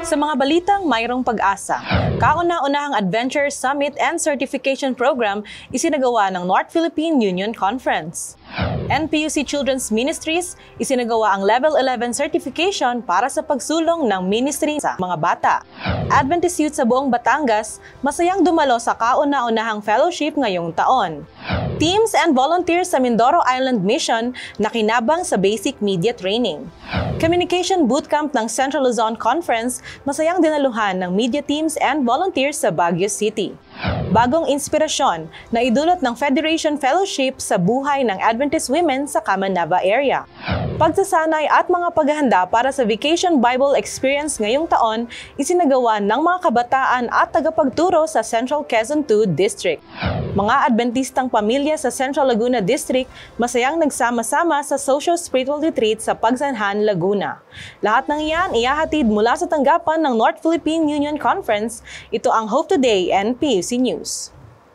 Sa mga balitang mayroong pag-asa, kauna-unahang Adventure Summit and Certification Program isinagawa ng North Philippine Union Conference. NPUC Children's Ministries isinagawa ang Level 11 certification para sa pagsulong ng ministry sa mga bata. Adventist Youth sa buong Batangas masayang dumalo sa kauna-unahang fellowship ngayong taon. Teams and volunteers sa Mindoro Island Mission nakinabang sa basic media training. Communication Bootcamp ng Central Luzon Conference masayang dinaluhan ng media teams and volunteers sa Baguio City. Bagong inspirasyon na idulot ng Federation Fellowship sa buhay ng Adventist women sa Camanava area. Pagsasanay at mga paghahanda para sa Vacation Bible Experience ngayong taon isinagawa ng mga kabataan at tagapagturo sa Central Quezon II District. Mga Adventistang pamilya sa Central Laguna District masayang nagsama-sama sa Social Spiritual Retreat sa Pagsanhan, Laguna. Lahat ng iyan ihahatid mula sa tanggapan ng North Philippine Union Conference. Ito ang Hope Today NPUC News.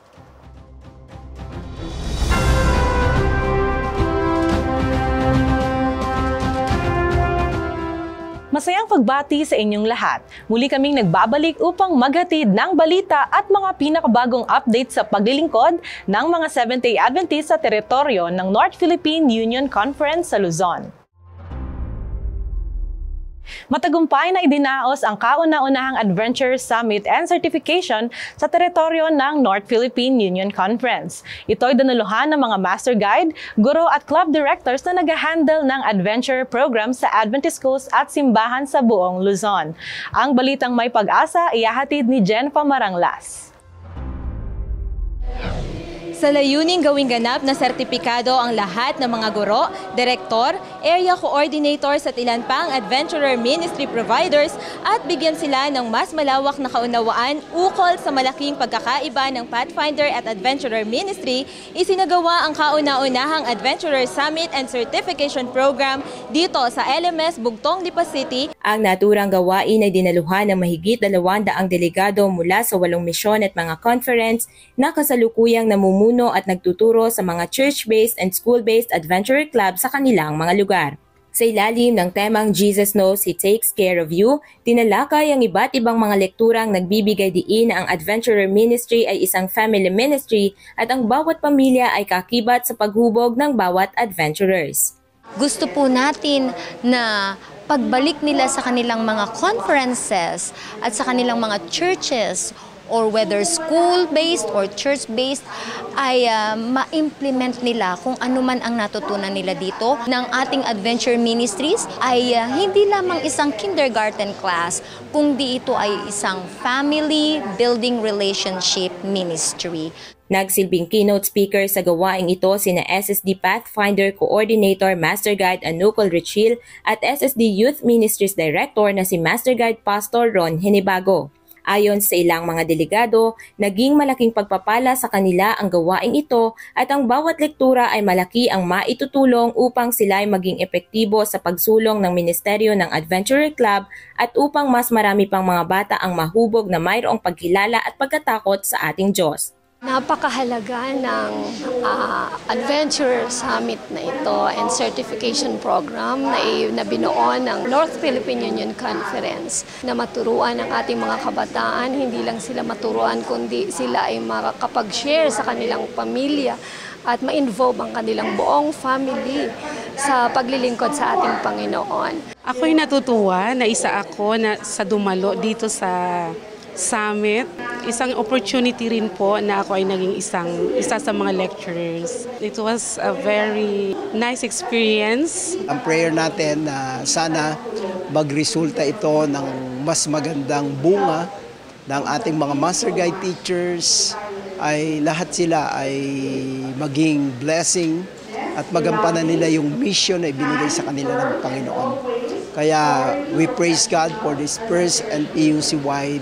Masayang pagbati sa inyong lahat. Muli kaming nagbabalik upang maghatid ng balita at mga pinakabagong update sa paglilingkod ng mga Seventh-day Adventist sa teritoryo ng North Philippine Union Conference sa Luzon. Matagumpay na idinaos ang kauna-unahang Adventure Summit and Certification sa teritoryo ng North Philippine Union Conference. Ito'y dinaluhan ng mga master guide, guro at club directors na nag-handle ng adventure program sa Adventist schools at simbahan sa buong Luzon. Ang balitang may pag-asa ihahatid ni Jen Pamaranglas. Sa layuning gawing ganap na sertipikado ang lahat ng mga guro, direktor, area coordinators at ilan pang adventurer ministry providers at bigyan sila ng mas malawak na kaunawaan ukol sa malaking pagkakaiba ng Pathfinder at Adventurer Ministry, isinagawa ang kauna-unahang Adventurer Summit and Certification Program dito sa LMS Bugtong, Lipa City. Ang naturang gawain ay dinaluhan ng mahigit 200 delegado mula sa 8 misyon at mga conference na kasalukuyang namumuno at nagtuturo sa mga church-based and school-based adventurer club sa kanilang mga lugar. Sa ilalim ng temang Jesus Knows He Takes Care of You, tinalakay ang iba't ibang mga lekturang nagbibigay diin na ang Adventurer Ministry ay isang family ministry at ang bawat pamilya ay kakibat sa paghubog ng bawat adventurers. Gusto po natin na pagbalik nila sa kanilang mga conferences at sa kanilang mga churches or whether school-based or church-based ay ma-implement nila kung ano man ang natutunan nila dito ng ating Adventure Ministries ay hindi lamang isang kindergarten class, kundi ito ay isang family building relationship ministry. Nagsilbing keynote speaker sa gawaing ito sina SSD Pathfinder Coordinator Master Guide Anucol Richil at SSD Youth Ministries Director na si Master Guide Pastor Ron Henibago. Ayon sa ilang mga delegado, naging malaking pagpapala sa kanila ang gawaing ito at ang bawat lektura ay malaki ang maitutulong upang sila ay maging epektibo sa pagsulong ng Ministeryo ng Adventurer Club at upang mas marami pang mga bata ang mahubog na mayroong pagkilala at pagkatakot sa ating Diyos. Napakahalaga ng Adventure Summit na ito and Certification Program na binuo ng North Philippine Union Conference na maturuan ang ating mga kabataan, hindi lang sila maturuan kundi sila ay makakapag-share sa kanilang pamilya at ma-involve ang kanilang buong family sa paglilingkod sa ating Panginoon. Ako'y natutuwa na isa ako sa dumalo dito sa summit. Isang opportunity rin po na ako ay naging isa sa mga lecturers. It was a very nice experience. Ang prayer natin na sana magresulta ito ng mas magandang bunga ng ating mga master guide teachers, ay lahat sila ay maging blessing at magampanan nila yung mission na ibinigay sa kanila ng Panginoon. Kaya we praise God for this first NPUC-wide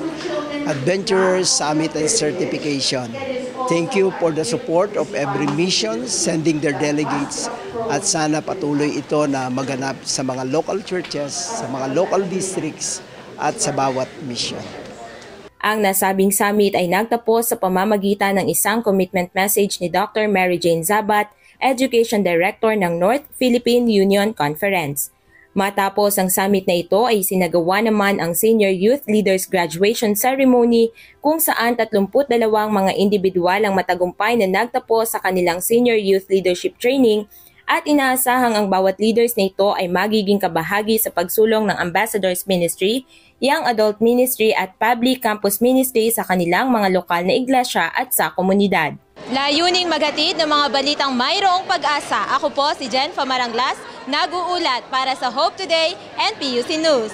Adventurers Summit and Certification. Thank you for the support of every mission sending their delegates at sana patuloy ito na maganap sa mga local churches, sa mga local districts at sa bawat mission. Ang nasabing summit ay nagtapos sa pamamagitan ng isang commitment message ni Dr. Mary Jane Zabat, Education Director ng North Philippine Union Conference. Matapos ang summit na ito ay sinagawa naman ang Senior Youth Leaders Graduation Ceremony kung saan 32 mga individual ang matagumpay na nagtapos sa kanilang Senior Youth Leadership Training at inaasahang ang bawat leaders na ito ay magiging kabahagi sa pagsulong ng Ambassadors Ministry, Young Adult Ministry at Public Campus Ministry sa kanilang mga lokal na iglesia at sa komunidad. Layuning maghatid ng mga balitang mayroong pag-asa. Ako po si Jen Famaranglas, nag-uulat para sa Hope Today and PUC News.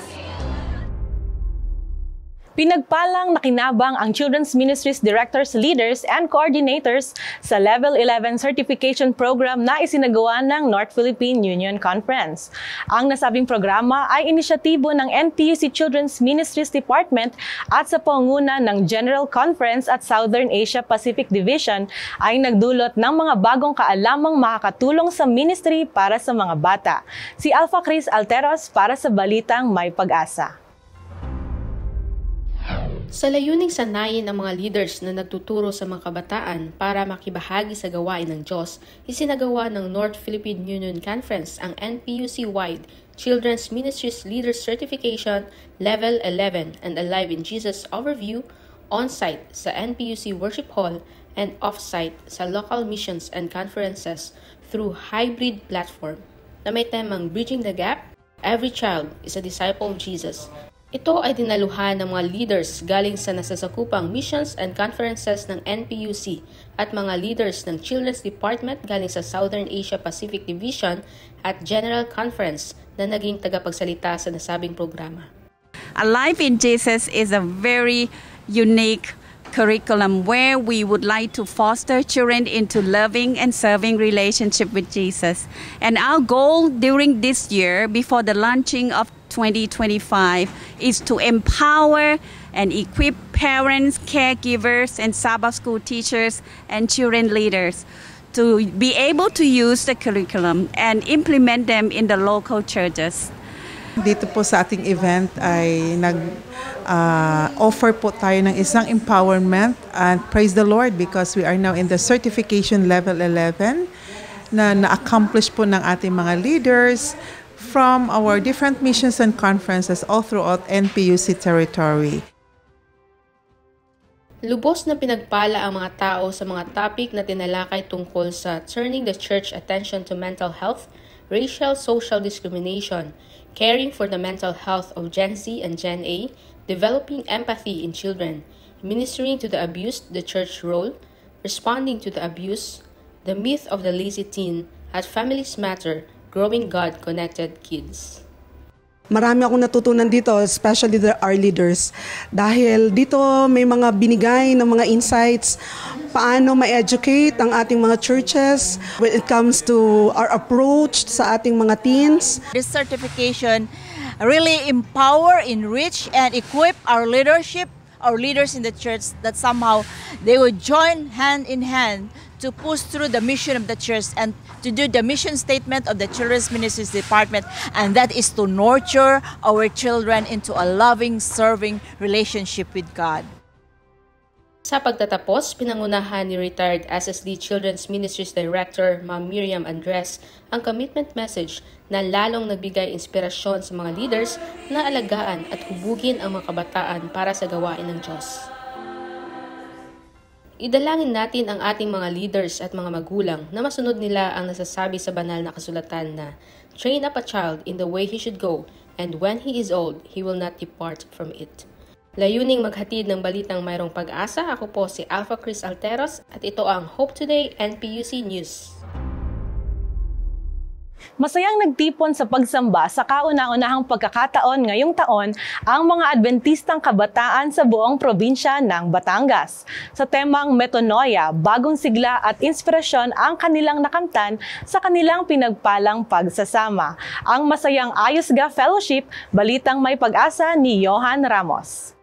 Pinagpalang nakinabang ang Children's Ministries Directors, Leaders, and Coordinators sa Level 11 Certification Program na isinagawa ng North Philippine Union Conference. Ang nasabing programa ay inisyatibo ng NPUC Children's Ministries Department at sa pangunguna ng General Conference at Southern Asia Pacific Division ay nagdulot ng mga bagong kaalamang makakatulong sa ministry para sa mga bata. Si Alpha Chris Alteros para sa Balitang May Pag-asa. Sa layuning sanayin ang mga leaders na nagtuturo sa mga kabataan para makibahagi sa gawain ng Diyos, isinagawa ng North Philippine Union Conference ang NPUC-wide Children's Ministries Leaders Certification Level 11 and Alive in Jesus Overview on-site sa NPUC Worship Hall and off-site sa local missions and conferences through hybrid platform na may temang Bridging the Gap, Every Child is a Disciple of Jesus. Ito ay dinaluhan ng mga leaders galing sa nasasakupang missions and conferences ng NPUC at mga leaders ng Children's Department galing sa Southern Asia Pacific Division at General Conference na naging tagapagsalita sa nasabing programa. Alive in Jesus is a very unique curriculum where we would like to foster children into loving and serving relationship with Jesus. And our goal during this year, before the launching of 2025, is to empower and equip parents, caregivers, and Sabbath school teachers and children leaders to be able to use the curriculum and implement them in the local churches. Dito po sa ating event ay offer po tayo ng isang empowerment, and praise the Lord because we are now in the certification level 11 na na-accomplish po ng ating mga leaders from our different missions and conferences all throughout NPUC territory. Lubos na pinagpala ang mga tao sa mga topic na tinalakay tungkol sa turning the church attention to mental health, racial social discrimination, caring for the mental health of Gen Z and Gen A, developing empathy in children, ministering to the abused, the church role, responding to the abuse, the myth of the lazy teen, at Families Matter, growing God-connected kids. Marami akong natutunan dito, especially our leaders. Dahil dito may mga binigay ng mga insights, paano ma-educate ang ating mga churches when it comes to our approach sa ating mga teens. This certification really empower, enrich, and equip our leadership, our leaders in the church, that somehow they would join hand in hand to push through the mission of the church and to do the mission statement of the Children's Ministries Department, and that is to nurture our children into a loving, serving relationship with God. Sa pagtatapos, pinangunahan ni retired SSD Children's Ministries Director Ma'am Miriam Andres ang commitment message na lalong nagbigay inspirasyon sa mga leaders na alagaan at hubugin ang mga kabataan para sa gawain ng Diyos. Idalangin natin ang ating mga leaders at mga magulang na masunod nila ang nasasabi sa banal na kasulatan na train up a child in the way he should go, and when he is old, he will not depart from it. Layuning maghatid ng balitang mayroong pag-asa, ako po si Alpha Chris Alteros at ito ang Hope Today and PUC News. Masayang nagtipon sa pagsamba sa kauna-unahang pagkakataon ngayong taon ang mga Adventistang kabataan sa buong probinsya ng Batangas. Sa temang Metanoia, bagong sigla at inspirasyon ang kanilang nakamtan sa kanilang pinagpalang pagsasama. Ang masayang Ayusga Fellowship, balitang may pag-asa ni Johan Ramos.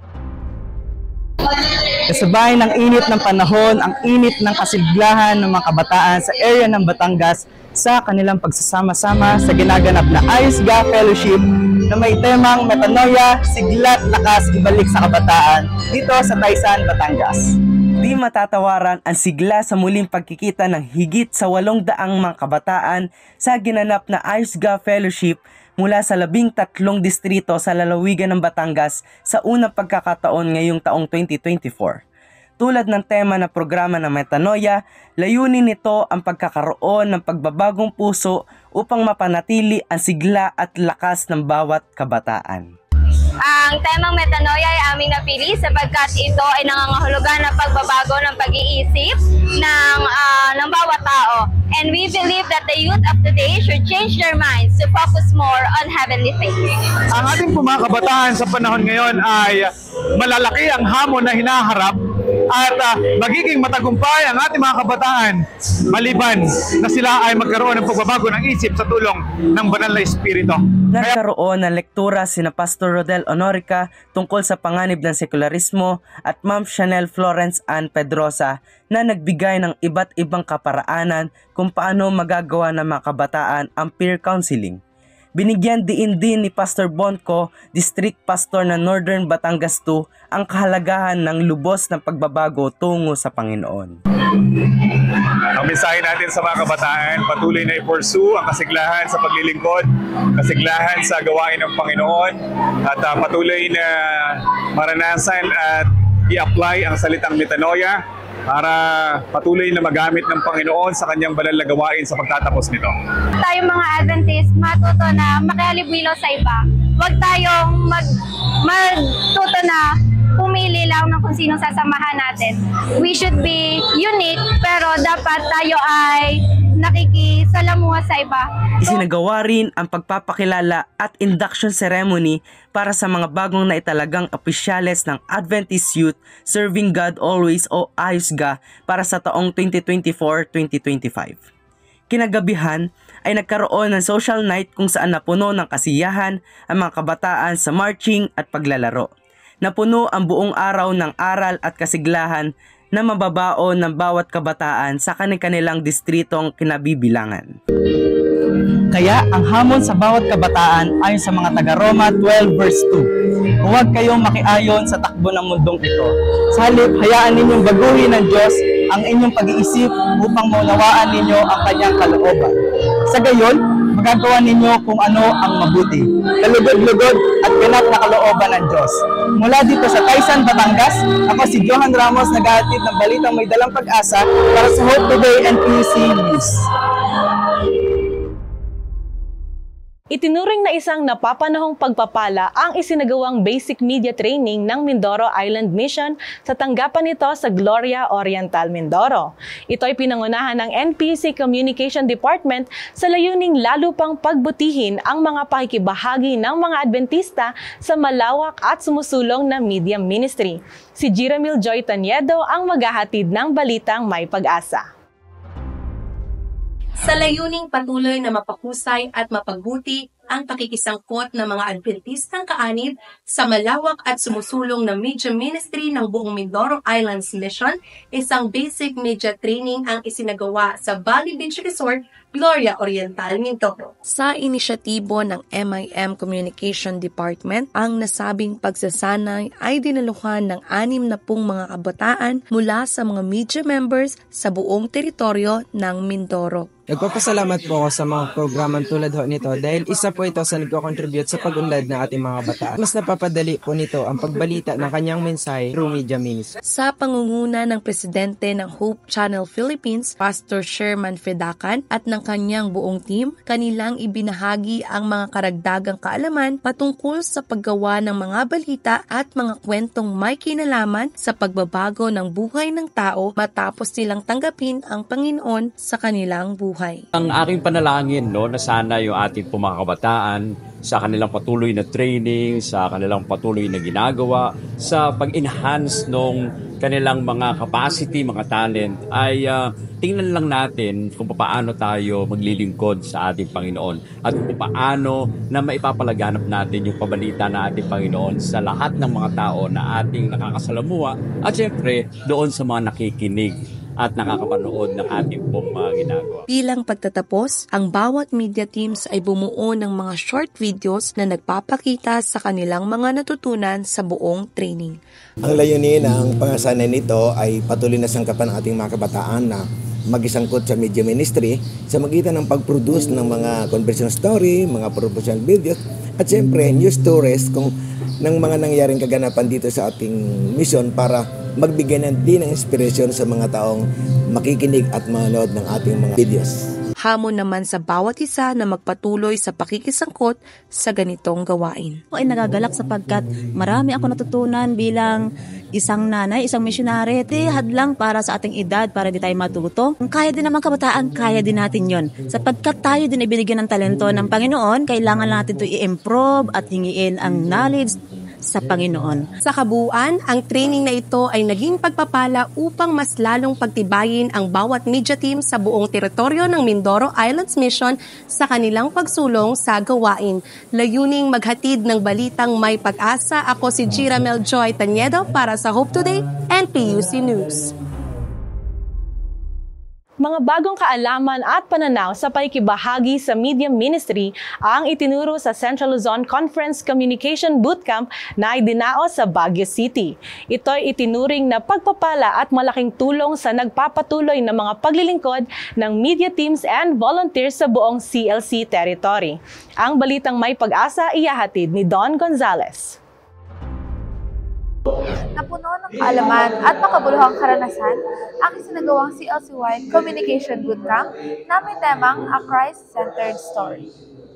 Kasabay ng init ng panahon, ang init ng kasiglahan ng mga kabataan sa area ng Batangas sa kanilang pagsasama-sama sa ginaganap na Ayusga Fellowship na may temang Metanoia, Sigla't Lakas Ibalik sa Kabataan dito sa Taysan, Batangas. Di matatawaran ang sigla sa muling pagkikita ng higit sa 800 mga kabataan sa ginanap na Ayusga Fellowship mula sa 13 distrito sa lalawigan ng Batangas sa unang pagkakataon ngayong taong 2024. Tulad ng tema na programa ng Metanoia, layunin nito ang pagkakaroon ng pagbabagong puso upang mapanatili ang sigla at lakas ng bawat kabataan. Ang temang Metanoia ay aming napili sapagkat ito ay nangangahulugan ng pagbabago ng pag-iisip ng bawat tao. And we believe that the youth of today should change their minds to focus more on heavenly things. Ang ating mga kabataan sa panahon ngayon ay malalaki ang hamon na hinaharap at magiging matagumpay ang ating mga kabataan maliban na sila ay magkaroon ng pagbabago ng isip sa tulong ng banal na Espiritu. Nagkaroon ng lektura sina Pastor Rodel Honorica tungkol sa panganib ng sekularismo at Ma'am Chanel Florence Ann Pedrosa na nagbigay ng iba't ibang kaparaanan kung paano magagawa ng mga kabataan ang peer counseling. Binigyan din ni Pastor Bonco, District Pastor ng Northern Batangas 2, ang kahalagahan ng lubos na pagbabago tungo sa Panginoon. Ang mensahe natin sa mga kabataan, patuloy na i-pursue ang kasiglahan sa paglilingkod, kasiglahan sa gawain ng Panginoon, at patuloy na maranasan at i-apply ang salitang metanoia para patuloy na magamit ng Panginoon sa kanyang banal na gawain sa pagtatapos nito. Tayong mga Adventist, matuto na makihalubilo sa iba. Huwag tayong magtuto na pumili lang ng kung sino sasamahan natin. We should be unique, pero dapat tayo ay nakikisalamuha sa iba. Isinagawa rin ang pagpapakilala at induction ceremony para sa mga bagong naitalagang opisyales ng Adventist Youth Serving God Always o AYUSGA para sa taong 2024-2025. Kinagabihan ay nagkaroon ng social night kung saan napuno ng kasiyahan ang mga kabataan sa marching at paglalaro. Napuno ang buong araw ng aral at kasiglahan na mababaon ng bawat kabataan sa kanilang distritong kinabibilangan. Kaya ang hamon sa bawat kabataan ayon sa mga taga-Roma 12 verse 2, huwag kayong makiayon sa takbo ng mundong ito. Sa halip, hayaan ninyong baguhin ng Diyos ang inyong pag-iisip upang maunawaan ninyo ang kanyang kalooban. Sa gayon, magagawa ninyo kung ano ang mabuti, kalugod-lugod at ganap na kalooban ng Diyos. Mula dito sa Taysan, Batangas, ako si Johan Ramos, naghahatid ng balitang may dalang pag-asa para sa Hope Today NPUC News. Itinuring na isang napapanahong pagpapala ang isinagawang basic media training ng Mindoro Island Mission sa tanggapan nito sa Gloria Oriental, Mindoro. Ito ay pinangunahan ng NPUC Communication Department sa layuning lalo pang pagbutihin ang mga pakikibahagi ng mga Adventista sa malawak at sumusulong na media ministry. Si Jiramil Joy Taniedo ang maghahatid ng balitang may pag-asa. Sa layuning patuloy na mapahusay at mapagbuti ang pakikisangkot ng mga Adventistang kaanib sa malawak at sumusulong na media ministry ng buong Mindoro Islands Mission, isang basic media training ang isinagawa sa Bali Beach Resort, Gloria Oriental, Mindoro. Sa inisyatibo ng MIM Communication Department, ang nasabing pagsasanay ay dinaluhan ng 60 mga kabataan mula sa mga media members sa buong teritoryo ng Mindoro. Nagpapasalamat po ako sa mga programang tulad nito dahil isa po ito sa nagko-contribute sa pag-unlad ng ating mga kabataan. Mas napapadali po nito ang pagbalita ng kanyang mensahe through media ministry. Sa pangunguna ng presidente ng Hope Channel Philippines, Pastor Sherman Fedakan at ng kanyang buong team, kanilang ibinahagi ang mga karagdagang kaalaman patungkol sa paggawa ng mga balita at mga kwentong may kinalaman sa pagbabago ng buhay ng tao matapos silang tanggapin ang Panginoon sa kanilang buhay. Ang aking panalangin na sana yung ating mga kabataan sa kanilang patuloy na training, sa kanilang patuloy na ginagawa, sa pag-enhance ng kanilang mga capacity, mga talent, ay tingnan lang natin kung paano tayo maglilingkod sa ating Panginoon at kung paano na maipapalaganap natin yung pabalita ng ating Panginoon sa lahat ng mga tao na ating nakakasalamuha at syempre doon sa mga nakikinig at nakakapanood ng ating pong mga ginagawa. Bilang pagtatapos, ang bawat media teams ay bumuo ng mga short videos na nagpapakita sa kanilang mga natutunan sa buong training. Ang layunin ng pangasanan nito ay patuloy na sangkapan ng ating mga kabataan na magisangkot sa media ministry sa magitan ng pag-produce ng mga conversion story, mga promotional videos, at siyempre news stories ng mga nangyaring kaganapan dito sa ating mission para magbigay din ng inspiration sa mga taong makikinig at manood ng ating mga videos. Hamon naman sa bawat isa na magpatuloy sa pakikisangkot sa ganitong gawain. Ako ay nagagalak sapagkat marami ako natutunan bilang isang nanay, isang misyonary. Hadlang para sa ating edad, para di tayo matuto. Kaya din naman kabataan, kaya din natin yon. Sapagkat tayo din ibinigyan ng talento ng Panginoon, kailangan natin ito i-improve at hingiin ang knowledge sa Panginoon. Sa kabuuan, ang training na ito ay naging pagpapala upang mas lalong pagtibayin ang bawat media team sa buong teritoryo ng Mindoro Islands Mission sa kanilang pagsulong sa gawain. Layuning maghatid ng balitang may pag-asa. Ako si Giramel Joy Tanyedo para sa Hope Today and PUC News. Mga bagong kaalaman at pananaw sa pakikibahagi sa media ministry ang itinuro sa Central Luzon Conference Communication Bootcamp na idinaos sa Baguio City. Ito'y itinuring na pagpapala at malaking tulong sa nagpapatuloy na mga paglilingkod ng media teams and volunteers sa buong CLC territory. Ang balitang may pag-asa iyahatid ni Don Gonzales. Napuno ng kaalaman at makabuluhang karanasan ang isinagawang CLC-wide Communication Bootcamp na may temang A Christ-Centered Story.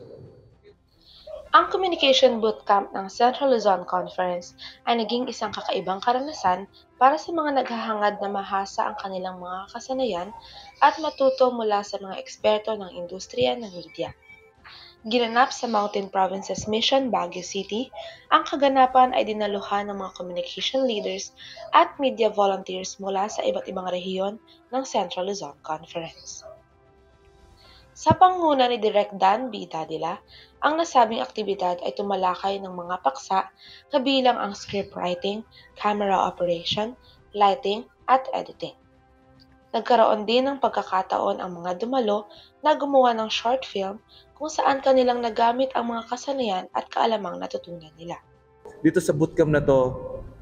Ang Communication Bootcamp ng Central Luzon Conference ay naging isang kakaibang karanasan para sa mga naghahangad na mahasa ang kanilang mga kasanayan at matuto mula sa mga eksperto ng industriya ng media. Ginanap sa Mountain Provinces Mission, Baguio City, ang kaganapan ay dinaluhan ng mga communication leaders at media volunteers mula sa iba't ibang rehiyon ng Central Luzon Conference. Sa pangunguna ni Direk Dan B. Dadila, ang nasabing aktibidad ay tumalakay ng mga paksa kabilang ang scriptwriting, camera operation, lighting, at editing. Nagkaroon din ng pagkakataon ang mga dumalo na gumawa ng short film kung saan kanilang nagamit ang mga kasanayan at kaalamang natutunan nila. Dito sa bootcamp na to,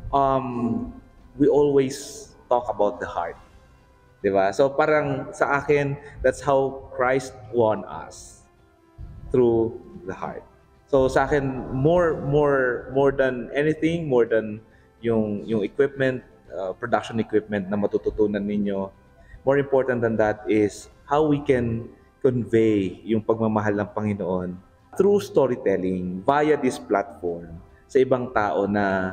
we always talk about the heart. Diba? So parang sa akin, that's how Christ won us, through the heart. So sa akin, more than anything, more than yung equipment, production equipment na matututunan ninyo, more important than that is how we can convey yung pagmamahal ng Panginoon through storytelling via this platform sa ibang tao na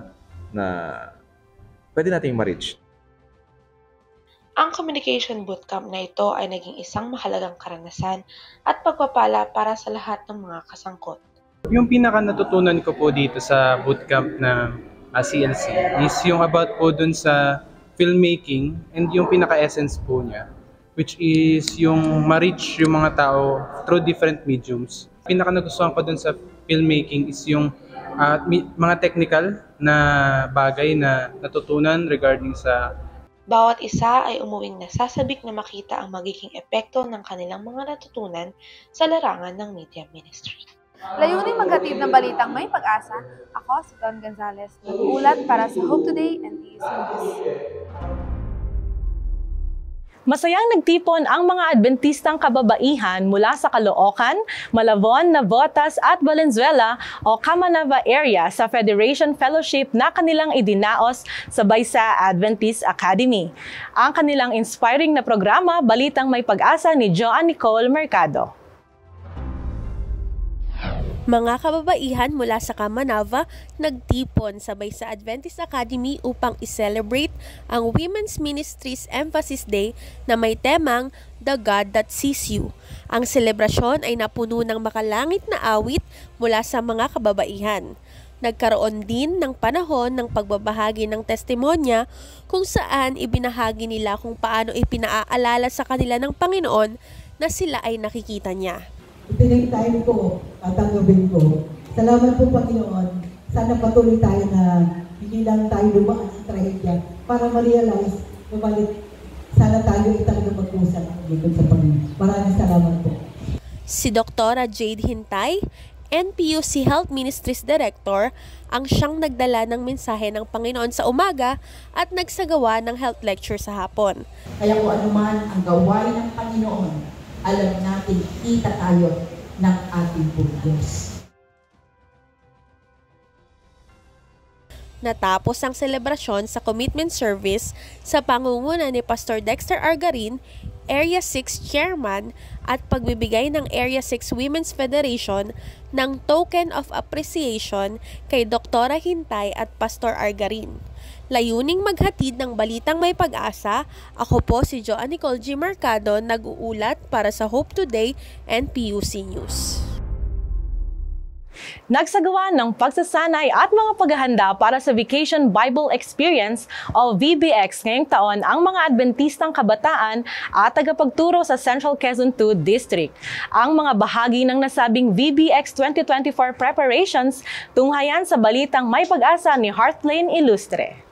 pwede nating ma-reach. Ang Communication Bootcamp na ito ay naging isang mahalagang karanasan at pagpapala para sa lahat ng mga kasangkot. Yung pinaka natutunan ko po dito sa bootcamp na CLC is yung about po dun sa filmmaking and yung pinaka-essence po niya, which is yung ma-reach yung mga tao through different mediums. Pinaka nagustuhan ko dun sa filmmaking is yung mga technical na bagay na natutunan regarding sa bawat isa ay umuwing nasasabik na makita ang magiging epekto ng kanilang mga natutunan sa larangan ng media ministry. Layuning maghatid ng balitang may pag-asa, ako si Don Gonzales, nag-uulat para sa Hope Today and PUC News. Masayang nagtipon ang mga Adventistang kababaihan mula sa Caloocan, Malabon, Navotas at Valenzuela o Camanava area sa Federation Fellowship na kanilang idinaos sa Baysa Adventist Academy. Ang kanilang inspiring na programa, Balitang May Pag-asa ni Joan Nicole Mercado. Mga kababaihan mula sa Camanava nagtipon sabay sa Adventist Academy upang i-celebrate ang Women's Ministries Emphasis Day na may temang The God That Sees You. Ang selebrasyon ay napuno ng makalangit na awit mula sa mga kababaihan. Nagkaroon din ng panahon ng pagbabahagi ng testimonya kung saan ibinahagi nila kung paano ipinaaalala sa kanila ng Panginoon na sila ay nakikita niya. Itinagtayin ko, tatanggapin ko. Salamat po, Panginoon. Sana patuloy tayo na hindi lang tayo lumaan sa trahedya para ma-realize na balik sana tayo itang mag-usap dito sa Panginoon. Maraming salamat po. Si Dr. Jade Hintay, NPUC Health Ministries Director ang siyang nagdala ng mensahe ng Panginoon sa umaga at nagsagawa ng health lecture sa hapon. Kaya kung anuman ang gawain ng Panginoon, alam natin kita tayo ng ating Diyos. Natapos ang selebrasyon sa commitment service sa pangunguna ni Pastor Dexter Argarin, Area 6 Chairman, at pagbibigay ng Area 6 Women's Federation ng Token of Appreciation kay Dr. Hintay at Pastor Argarin. Layuning maghatid ng balitang may pag-asa, ako po si Joan Nicole G. Mercado, nag-uulat para sa Hope Today and PUC News. Nagsagawa ng pagsasanay at mga paghahanda para sa Vacation Bible Experience o VBX ngayong taon ang mga Adventistang kabataan at tagapagturo sa Central Quezon II District. Ang mga bahagi ng nasabing VBX 2024 preparations tunghayan sa balitang may pag-asa ni Heartline Ilustre.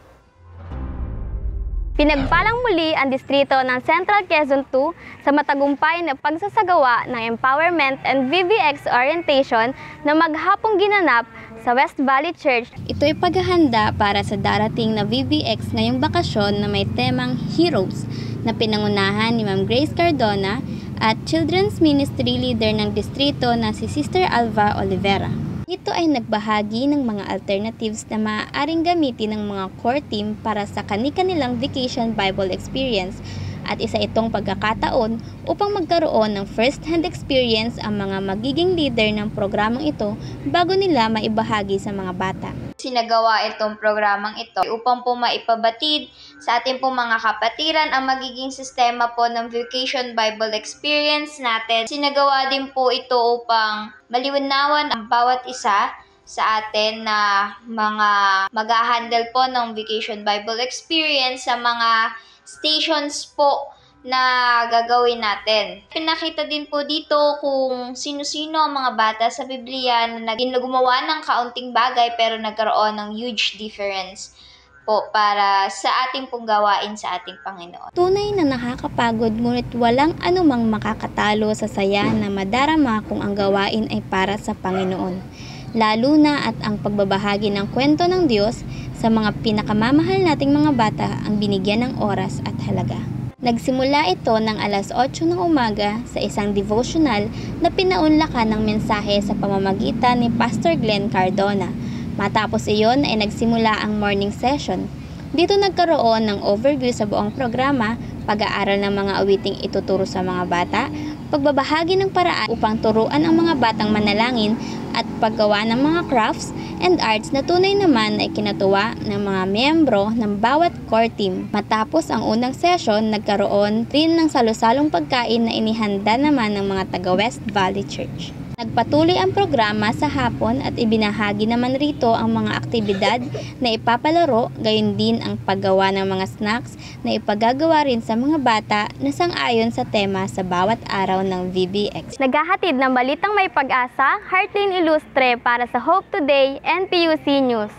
Pinagpalang muli ang distrito ng Central Quezon II sa matagumpay na pagsasagawa ng Empowerment and VBX Orientation na maghapong ginanap sa West Valley Church. Ito ay paghahanda para sa darating na VBX ngayong bakasyon na may temang Heroes na pinangunahan ni Ma'am Grace Cardona at Children's Ministry Leader ng distrito na si Sister Alva Olivera. Ito ay nagbahagi ng mga alternatives na maaaring gamitin ng mga core team para sa kani-kanilang Vacation Bible Experience at isa itong pagkakataon upang magkaroon ng first-hand experience ang mga magiging leader ng programang ito bago nila maibahagi sa mga bata. Sinagawa itong programang ito upang po maipabatid sa ating po mga kapatiran ang magiging sistema po ng Vacation Bible Experience natin. Sinagawa din po ito upang maliwanawan ang bawat isa sa atin na mga mag-handle po ng Vacation Bible Experience sa mga stations po na gagawin natin. Pinakita din po dito kung sino-sino ang mga bata sa Biblia na gumawa ng kaunting bagay pero nagkaroon ng huge difference po para sa ating pong gawain sa ating Panginoon. Tunay na nakakapagod ngunit walang anumang makakatalo sa saya na madarama kung ang gawain ay para sa Panginoon. Lalo na at ang pagbabahagi ng kwento ng Diyos sa mga pinakamamahal nating mga bata ang binigyan ng oras at halaga. Nagsimula ito ng alas 8 ng umaga sa isang devotional na pinaunlakan ng mensahe sa pamamagitan ni Pastor Glenn Cardona. Matapos iyon ay nagsimula ang morning session. Dito nagkaroon ng overview sa buong programa, pag-aaral ng mga awiting ituturo sa mga bata, pagbabahagi ng paraan upang turuan ang mga batang manalangin at paggawa ng mga crafts and arts na tunay naman ay kinatuwa ng mga miyembro ng bawat core team. Matapos ang unang session, nagkaroon rin ng salusalong pagkain na inihanda naman ng mga taga West Valley Church. Nagpatuloy ang programa sa hapon at ibinahagi naman rito ang mga aktibidad na ipapalaro, gayon din ang paggawa ng mga snacks na ipagagawa rin sa mga bata na sang-ayon sa tema sa bawat araw ng VBX. Naghahatid ng balitang may pag-asa, Heartline Ilustre para sa Hope Today and PUC News.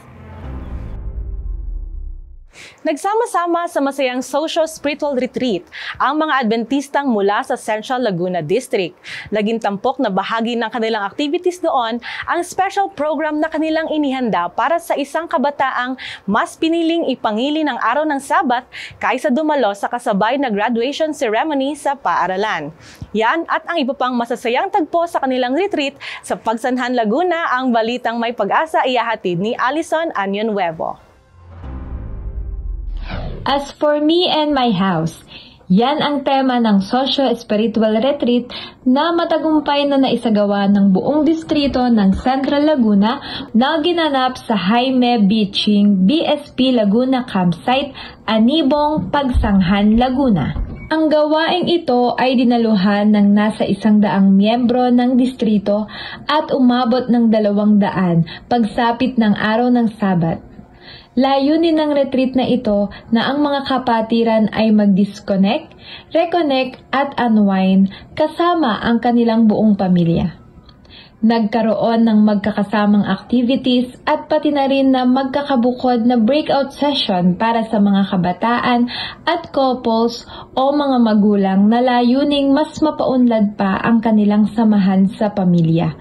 Nagsama-sama sa masayang socio-spiritual retreat ang mga Adventistang mula sa Central Laguna District. Laging tampok na bahagi ng kanilang activities doon ang special program na kanilang inihanda para sa isang kabataang mas piniling ipangili ng araw ng Sabat kaysa dumalo sa kasabay na graduation ceremony sa paaralan. Yan at ang iba pang masasayang tagpo sa kanilang retreat sa Pagsanhan, Laguna, ang balitang may pag-asa ihahatid ni Alison Anion Huevo. As for me and my house, yan ang tema ng socio-spiritual retreat na matagumpay na naisagawa ng buong distrito ng Central Laguna na ginanap sa Jaime Beaching BSP Laguna Campsite, Anibong, Pagsanghan, Laguna. Ang gawaing ito ay dinaluhan ng nasa 100 miyembro ng distrito at umabot ng 200 pagsapit ng araw ng Sabat. Layunin ng retreat na ito na ang mga kapatiran ay mag-disconnect, reconnect at unwind kasama ang kanilang buong pamilya. Nagkaroon ng magkakasamang activities at pati na rin na magkakabukod na breakout session para sa mga kabataan at couples o mga magulang na layuning mas mapaunlad pa ang kanilang samahan sa pamilya.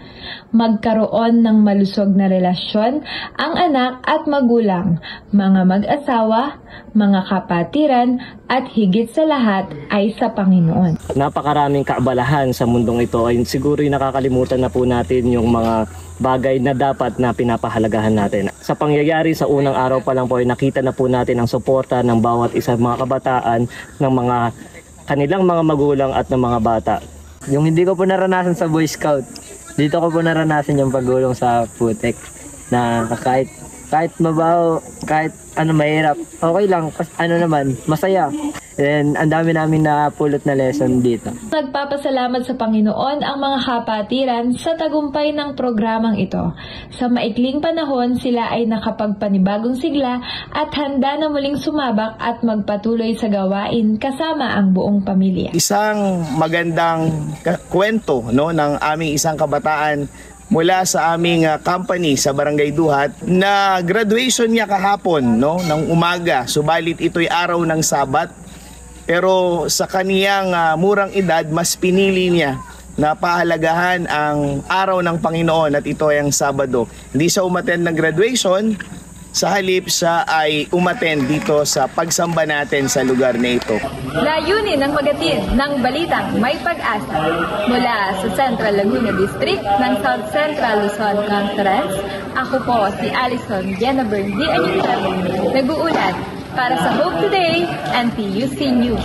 magkaroon ng malusog na relasyon ang anak at magulang, mga mag-asawa, mga kapatiran, at higit sa lahat ay sa Panginoon. Napakaraming kaabalahan sa mundong ito ay siguro nakakalimutan na po natin yung mga bagay na dapat na pinapahalagahan natin. Sa pangyayari sa unang araw pa lang po ay nakita na po natin ang suporta ng bawat isa mga kabataan, ng mga kanilang mga magulang at ng mga bata. Yung hindi ko po naranasan sa Boy Scout, dito ko po naranasan yung pagulong sa putek na kahit mabaho, kahit mahirap, okay lang, naman, masaya. And ang dami namin napulot na lesson dito. Nagpapasalamat sa Panginoon ang mga kapatiran sa tagumpay ng programang ito. Sa maikling panahon, sila ay nakapagpanibagong sigla at handa na muling sumabak at magpatuloy sa gawain kasama ang buong pamilya. Isang magandang kwento ng aming isang kabataan mula sa aming company sa Barangay Duhat na graduation niya kahapon ng umaga, subalit ito'y araw ng Sabat. Pero sa kaniyang murang edad, mas pinili niya na pahalagahan ang araw ng Panginoon at ito ay ang Sabado. Hindi siya umattend ng graduation, sa halip siya ay umattend dito sa pagsamba natin sa lugar na ito. Layunin ang magatid ng balitang may pag-asa mula sa Central Laguna District ng South Central Luzon Conference. Ako po si Alison Jennifer D. Anyutan, nag-uulat para sa Hope Today and PUC News.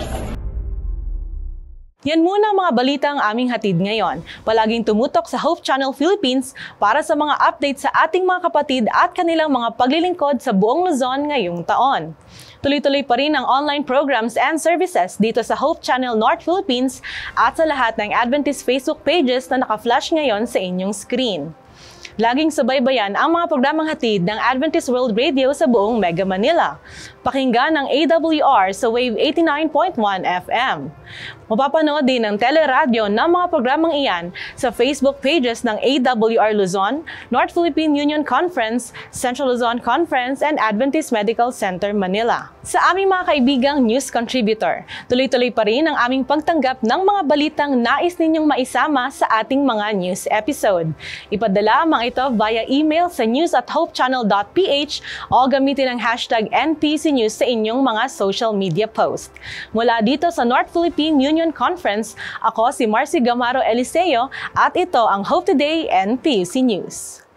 Yan muna ang mga balitang aming hatid ngayon. Palaging tumutok sa Hope Channel Philippines para sa mga updates sa ating mga kapatid at kanilang mga paglilingkod sa buong Luzon ngayong taon. Tuloy-tuloy pa rin ang online programs and services dito sa Hope Channel North Philippines at sa lahat ng Adventist Facebook pages na naka-flash ngayon sa inyong screen. Laging subaybayan ang mga programang hatid ng Adventist World Radio sa buong Mega Manila. Pakinggan ang AWR sa Wave 89.1 FM. Mapapanood din ang teleradyo ng mga programang iyan sa Facebook pages ng AWR Luzon, North Philippine Union Conference, Central Luzon Conference, and Adventist Medical Center, Manila. Sa aming mga kaibigang news contributor, tuloy-tuloy pa rin ang aming pagtanggap ng mga balitang nais ninyong maisama sa ating mga news episode. Ipadala ang mga ito via email sa news@hopechannel.ph o gamitin ang hashtag NPC News sa inyong mga social media post. Mula dito sa North Philippine Union Conference, ako si Marcy Gamaro Eliseo at ito ang Hope Today and PUC News.